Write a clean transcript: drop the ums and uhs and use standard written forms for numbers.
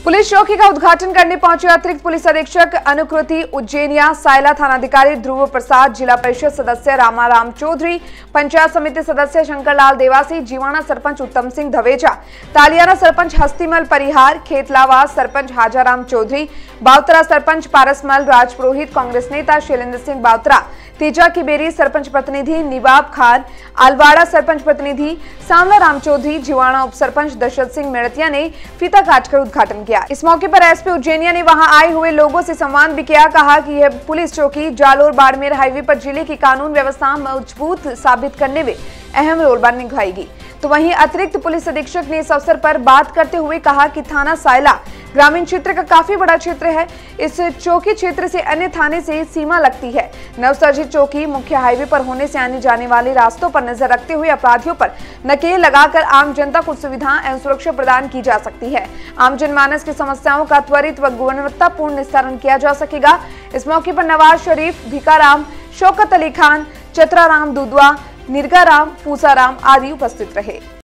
Police चौकी का उद्घाटन करने पहुंचे अतिरिक्त पुलिस अधीक्षक अनुकृति उज्जैनिया, सायला थानाधिकारी ध्रुव प्रसाद, जिला परिषद सदस्य रामाराम चौधरी, पंचायत समिति सदस्य शंकरलाल देवासी, जीवाणा सरपंच उत्तम सिंह धवेजा, तालियाना सरपंच हस्तीमल परिहार, खेतलावास सरपंच हाजाराम चौधरी, बावतरा सरपंच पारसमल राजपुरोहित, कांग्रेस नेता शैलेंद्र सिंह बावतरा, तेजा की बेरी सरपंच प्रतिनिधि निवाब खान, अलवाड़ा सरपंच प्रतिनिधि सांवला राम चौधरी, जिवाणा उप सरपंच दशरथ सिंह मेड़तिया ने फीता काटकर उद्घाटन किया। इस मौके पर एसपी उज्जैनिया ने वहां आए हुए लोगों से संवाद भी किया। कहा कि यह पुलिस चौकी जालोर बाड़मेर हाईवे पर जिले की कानून व्यवस्था मजबूत साबित करने में अहम रोल निभाएगी। तो वहीं अतिरिक्त पुलिस अधीक्षक ने इस अवसर पर बात करते हुए कहा कि थाना सायला ग्रामीण क्षेत्र का काफी बड़ा क्षेत्र है। इस चौकी क्षेत्र से अन्य थाने से सीमा लगती है। नवसर्जित चौकी मुख्य हाईवे पर होने से आने जाने वाले रास्तों पर नजर रखते हुए अपराधियों पर नकेल लगाकर आम जनता को सुविधा एवं सुरक्षा प्रदान की जा सकती है। आम जनमानस की समस्याओं का त्वरित व गुणवत्तापूर्ण निस्तारण किया जा सकेगा। इस मौके पर नवाज शरीफ, भिकाराम, शौकत अली खान, चतराराम दुदवा, निर्गाराम, पूसाराम आदि उपस्थित रहे।